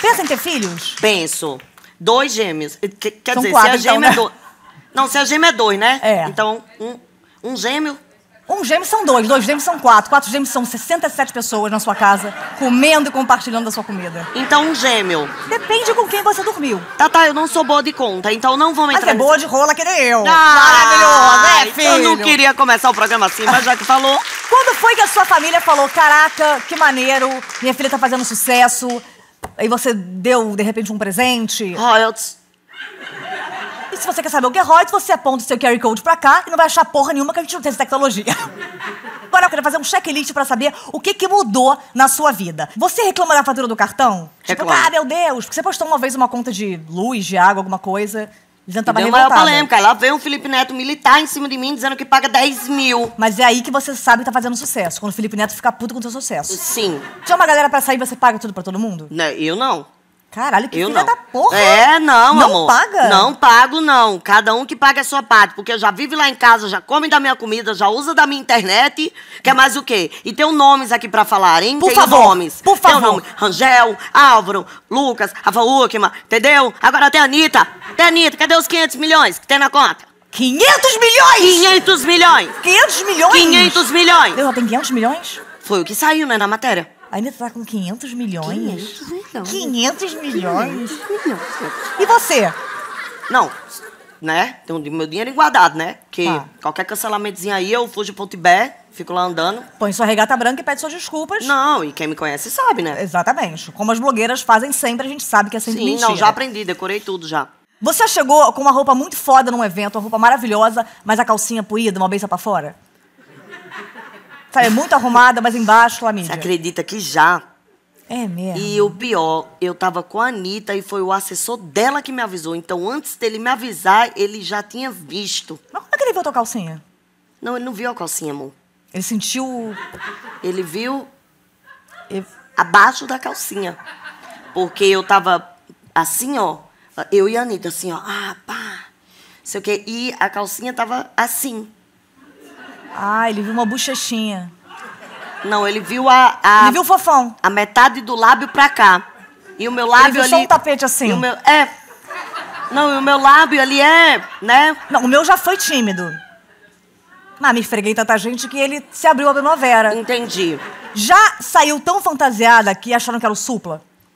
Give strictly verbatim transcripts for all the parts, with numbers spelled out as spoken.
Pensa em ter filhos? Penso. Dois gêmeos. Quer São dizer, quatro, se a gêmea então, é dois... Não, se a gêmea é dois, né? É. Então, um, um gêmeo... Um gêmeo são dois, dois gêmeos são quatro. Quatro gêmeos são sessenta e sete pessoas na sua casa, comendo e compartilhando da sua comida. Então, um gêmeo. Depende com quem você dormiu. Tá, tá, eu não sou boa de conta, então não vamos Mas entrar é boa de rola que nem eu. Ah, Maravilhoso, né, filho? Eu não queria começar o programa assim, mas já que falou... Quando foi que a sua família falou, caraca, que maneiro, minha filha tá fazendo sucesso, aí você deu, de repente, um presente? Royalties. E se você quer saber o que é royalties, você aponta o seu Q R Code pra cá e não vai achar porra nenhuma que a gente não tem essa tecnologia. Agora eu queria fazer um checklist pra saber o que que mudou na sua vida. Você reclama da fatura do cartão? Tipo, Reclamo. ah, meu Deus, porque você postou uma vez uma conta de luz, de água, alguma coisa, dizendo que tava Deu maior revoltada. polêmica. Lá veio um Felipe Neto militar em cima de mim dizendo que paga dez mil. Mas é aí que você sabe que tá fazendo sucesso, quando o Felipe Neto fica puto com o seu sucesso. Sim. Tinha uma galera pra sair e você paga tudo pra todo mundo? Né, eu não. Caralho, que Eu filha não. da porra! É, não, Não amor. paga? Não pago, não. Cada um que paga a sua parte. Porque já vive lá em casa, já come da minha comida, já usa da minha internet. Quer mais o quê? E tem nomes aqui pra falar, hein? Por tem favor, nomes. por Tem o favor. nome Rangel, Álvaro, Lucas, Rafa Uckman, entendeu? Agora tem a Anitta. Tem a Anitta, cadê os quinhentos milhões que tem na conta? quinhentos milhões! quinhentos milhões! quinhentos milhões? quinhentos milhões! Ela tem quinhentos milhões? Foi o que saiu, né, na matéria. A Anitta tá com quinhentos milhões? quinhentos milhões. quinhentos milhões? E você? Não, né? Tem o meu dinheiro guardado, né? Que Tá. qualquer cancelamentozinho aí, eu fujo pro Tibete, fico lá andando. Põe sua regata branca e pede suas desculpas. Não, e quem me conhece sabe, né? Exatamente. Como as blogueiras fazem sempre, a gente sabe que é sempre Sim, mentira. não, já aprendi, decorei tudo já. Você chegou com uma roupa muito foda num evento, uma roupa maravilhosa, mas a calcinha puída, uma beça pra fora? Sabe, muito arrumada, mas embaixo, Você clamídia. acredita que já? É mesmo. E o pior, eu tava com a Anitta e foi o assessor dela que me avisou. Então, antes dele me avisar, ele já tinha visto. Mas como é que ele viu a tua calcinha? Não, ele não viu a calcinha, amor. Ele sentiu... Ele viu ele- abaixo da calcinha. Porque eu tava assim, ó. Eu e a Anitta, assim, ó. Ah, pá. Sei o quê. E a calcinha tava assim. Ah, ele viu uma bochechinha. Não, ele viu a... a Ele viu o fofão. a metade do lábio pra cá. E o meu lábio Ele viu ali... só um tapete assim. E o meu, é. Não, e o meu lábio ali é, né? Não, o meu já foi tímido. Mas me esfreguei tanta gente que ele se abriu a primavera. Entendi. Já saiu tão fantasiada que acharam que era o Supla?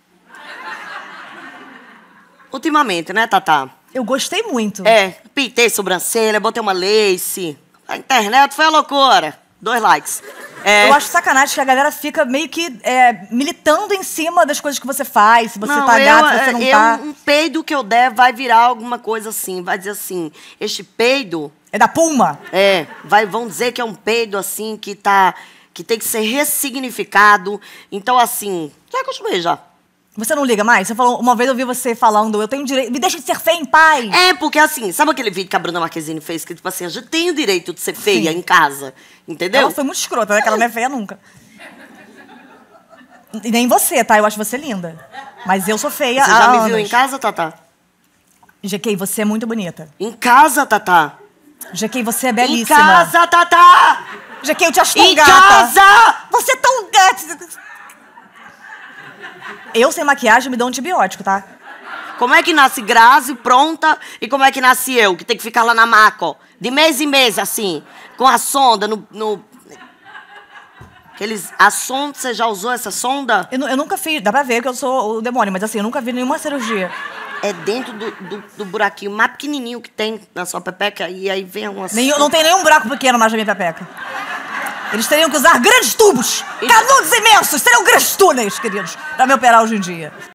Ultimamente, né, Tatá? Eu gostei muito. É, pintei sobrancelha, botei uma lace. A internet foi a loucura. Dois likes. É, Eu acho sacanagem que a galera fica meio que é, militando em cima das coisas que você faz. Se você não, tá eu, gato, se você não eu, tá. um peido que eu der vai virar alguma coisa assim. Vai dizer assim, este peido... É da Puma. É, vai, vão dizer que é um peido, assim, que tá... Que tem que ser ressignificado. Então, assim, já acostumei já. Você não liga mais? Você falou, uma vez eu vi você falando, eu tenho direito. Me deixa de ser feia em paz. É, porque assim, sabe aquele vídeo que a Bruna Marquezine fez? Que tipo assim, a gente tem o direito de ser feia Sim. em casa. Entendeu? Ela foi muito escrota, né? Que ela não é feia nunca. E nem você, tá? Eu acho você linda. Mas eu sou feia Você há já me anos. viu em casa, Tatá? G K, você é muito bonita. Em casa, Tatá? G K, você é Em belíssima. casa, Tatá! G K, eu te acho tão Em gata. casa! Você é tão gata. Eu, sem maquiagem, me dou um antibiótico, tá? Como é que nasce Grazi pronta e como é que nasce eu, que tem que ficar lá na maca, ó, de mês em mês, assim, com a sonda no... no... Aqueles... A sonda, você já usou essa sonda? Eu, nu- eu nunca fiz, dá pra ver que eu sou o demônio, mas assim, eu nunca vi nenhuma cirurgia. É dentro do, do, do buraquinho mais pequenininho que tem na sua pepeca e aí vem alguma... Nenhum, não tem nenhum buraco pequeno mais na minha pepeca. Eles teriam que usar grandes tubos, canudos imensos, seriam grandes túneis, queridos, pra me operar hoje em dia.